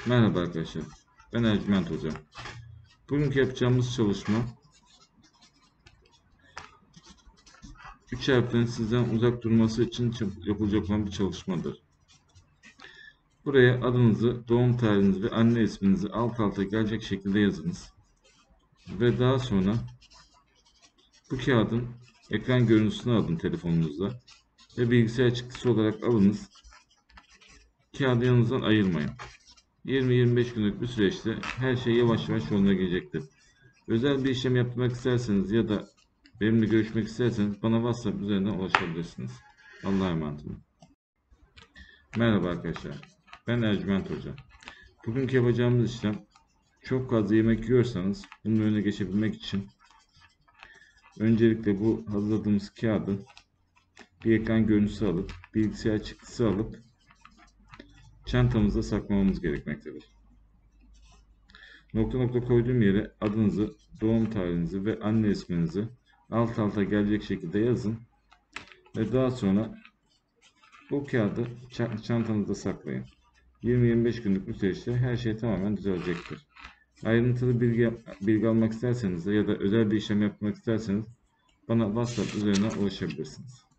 Merhaba arkadaşlar, ben Ercüment Hocam. Bugünkü yapacağımız çalışma 3 harflerin sizden uzak durması için yapılacak olan bir çalışmadır. Buraya adınızı, doğum tarihinizi ve anne isminizi alt alta gelecek şekilde yazınız. Ve daha sonra bu kağıdın ekran görüntüsünü alın telefonunuzda ve bilgisayar çıktısı olarak alınız. Kağıdı yanınızdan ayırmayın. 20-25 günlük bir süreçte her şey yavaş yavaş yoluna girecektir. Özel bir işlem yapmak isterseniz ya da benimle görüşmek isterseniz bana WhatsApp üzerinden ulaşabilirsiniz. Allah'a emanet olun. Merhaba arkadaşlar. Ben Ercüment Hoca. Bugünkü yapacağımız işlem, çok fazla yemek yiyorsanız bunun önüne geçebilmek için öncelikle bu hazırladığımız kağıdı bir ekran görüntüsü alıp bilgisayar çıktısı alıp çantamızda saklamamız gerekmektedir. Nokta nokta koyduğum yere adınızı, doğum tarihinizi ve anne isminizi alt alta gelecek şekilde yazın ve daha sonra bu kağıdı çantanızda saklayın. 20-25 günlük bir süreçte her şey tamamen düzelecektir. Ayrıntılı bilgi almak isterseniz de ya da özel bir işlem yapmak isterseniz bana WhatsApp üzerinden ulaşabilirsiniz.